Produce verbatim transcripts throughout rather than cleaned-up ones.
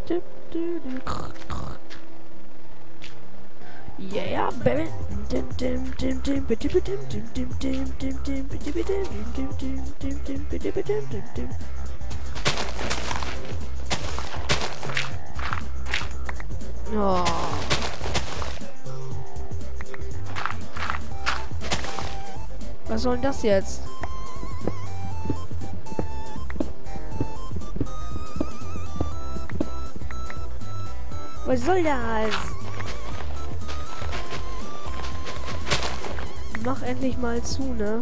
Yeah, baby. Oh. Was soll denn das jetzt? Was soll das? Mach endlich mal zu, ne?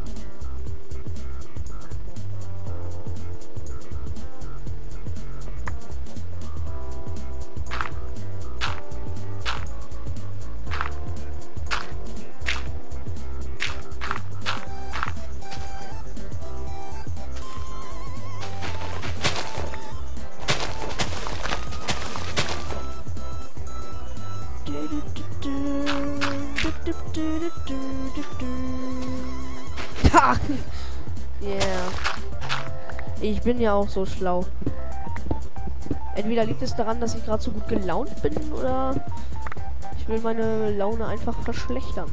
Ha! Yeah. Ich bin ja auch so schlau. Entweder liegt es daran, dass ich gerade so gut gelaunt bin, oder ich will meine Laune einfach verschlechtern.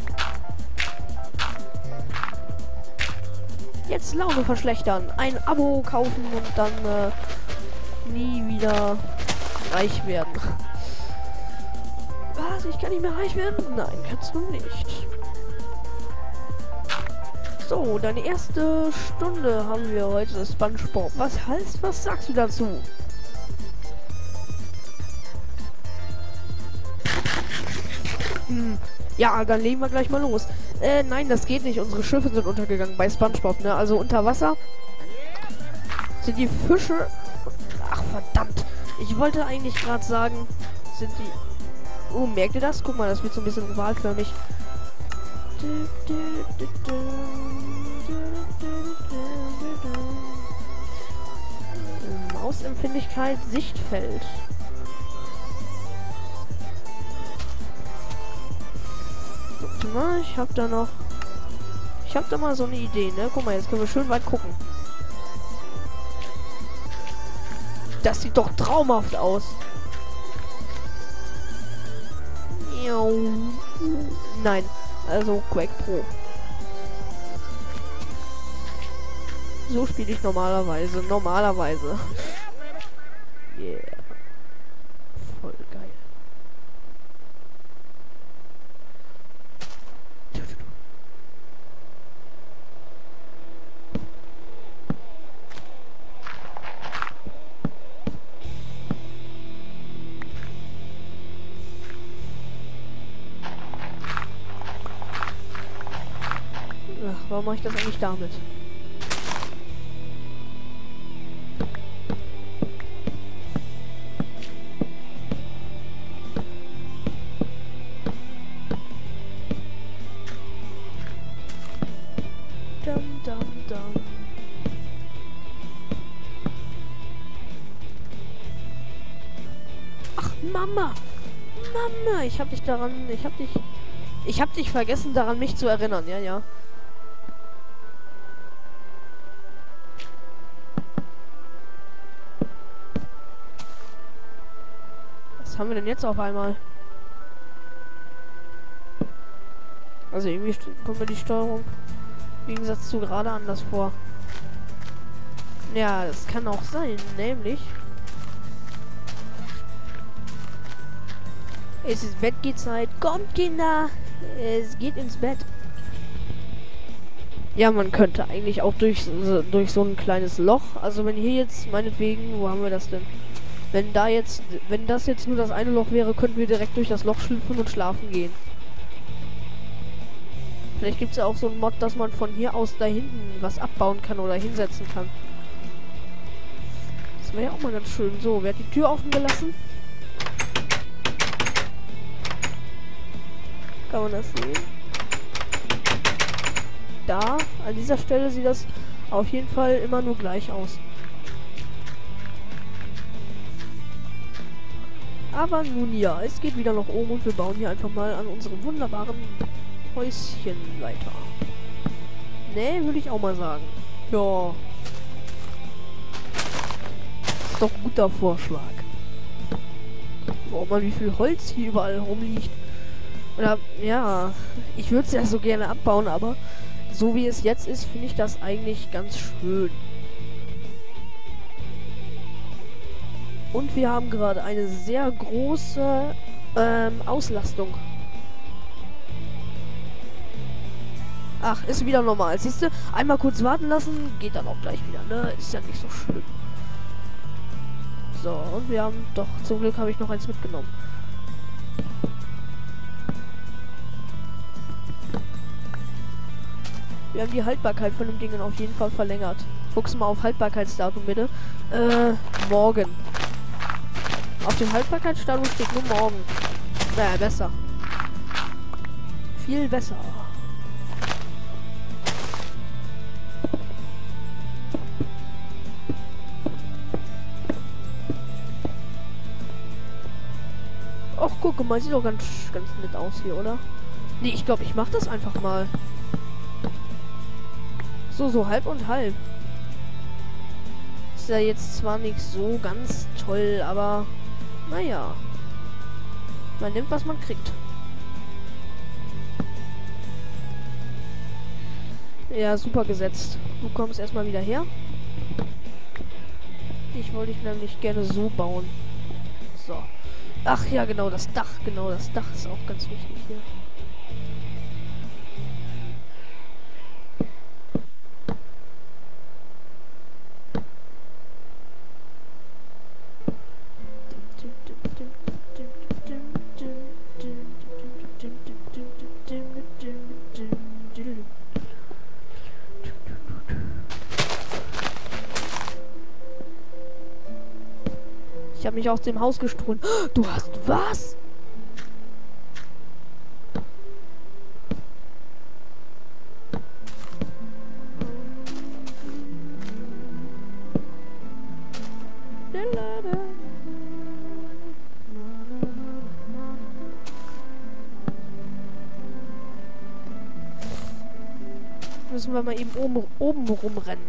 Jetzt Laune verschlechtern. Ein Abo kaufen und dann äh, nie wieder reich werden. Was? Ich kann nicht mehr reich werden? Nein, kannst du nicht. So, deine erste Stunde haben wir heute, SpongeBob. Was heißt, was sagst du dazu? Hm, ja, dann legen wir gleich mal los. Äh, nein, das geht nicht. Unsere Schiffe sind untergegangen bei SpongeBob, ne? Also unter Wasser sind die Fische... Ach, verdammt. Ich wollte eigentlich gerade sagen, sind die... Oh, merkt ihr das? Guck mal, das wird so ein bisschen ovalförmig. Mausempfindlichkeit, Sichtfeld. Warte mal, ich hab da noch... Ich hab da mal so eine Idee, ne? Guck mal, jetzt können wir schön weit gucken. Das sieht doch traumhaft aus. Nein, also Quake Pro. So spiele ich normalerweise. Normalerweise. Yeah. Voll geil. Ach, warum mache ich das eigentlich damit? Dum, dum, dum. Ach, Mama! Mama! Ich hab dich daran... Ich hab dich... Ich hab dich vergessen, daran mich zu erinnern. Ja, ja. Was haben wir denn jetzt auf einmal? Also irgendwie kommt mir die Steuerung im Gegensatz zu gerade anders vor. Ja, das kann auch sein, nämlich... Es ist Bettgehzeit. Kommt, Kinder! Es geht ins Bett. Ja, man könnte eigentlich auch durch, durch so ein kleines Loch... Also wenn hier jetzt, meinetwegen, wo haben wir das denn? Wenn da jetzt, wenn das jetzt nur das eine Loch wäre, könnten wir direkt durch das Loch schlüpfen und schlafen gehen. Vielleicht gibt es ja auch so einen Mod, dass man von hier aus da hinten was abbauen kann oder hinsetzen kann. Das wäre ja auch mal ganz schön. So, wer hat die Tür offen gelassen? Kann man das sehen? Da, an dieser Stelle sieht das auf jeden Fall immer nur gleich aus. Aber nun ja, es geht wieder nach oben und wir bauen hier einfach mal an unserem wunderbaren Häuschen weiter. Ne, würde ich auch mal sagen. Ja. Ist doch ein guter Vorschlag. Oh man, wie viel Holz hier überall rumliegt. Oder, ja, ich würde es ja so gerne abbauen, aber so wie es jetzt ist, finde ich das eigentlich ganz schön. Und wir haben gerade eine sehr große ähm, Auslastung. Ach, ist wieder normal. Siehst du, einmal kurz warten lassen, geht dann auch gleich wieder, ne? Ist ja nicht so schlimm. So, und wir haben doch, zum Glück habe ich noch eins mitgenommen. Wir haben die Haltbarkeit von dem Ding auf jeden Fall verlängert. Guck's mal auf Haltbarkeitsdatum bitte. Äh, morgen. Auf dem Haltbarkeitsdatum steht nur morgen. Naja, besser. Viel besser. Och, guck mal, sieht doch ganz, ganz nett aus hier, oder? Nee, ich glaube, ich mache das einfach mal. So, so halb und halb. Ist ja jetzt zwar nicht so ganz toll, aber naja. Man nimmt, was man kriegt. Ja, super gesetzt. Du kommst erstmal wieder her. Ich wollte dich nämlich gerne so bauen. So. Ach ja, genau, das Dach. Genau, das Dach ist auch ganz wichtig hier. Ich habe mich aus dem Haus gestohlen. Du hast was? Müssen wir mal eben oben, oben rumrennen.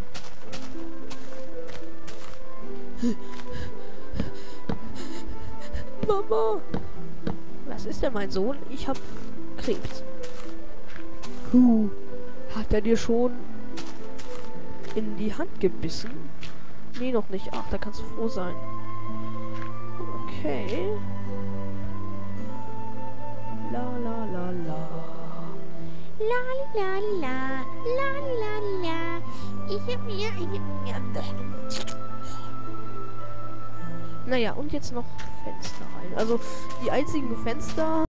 Mama! Was ist denn, mein Sohn? Ich hab Krebs. Huh. Hat er dir schon in die Hand gebissen? Nee, noch nicht. Ach, da kannst du froh sein. Okay. La la la la. La la la. La la la. Ich hab mir eine... Naja, und jetzt noch Fenster rein. Also die einzigen Fenster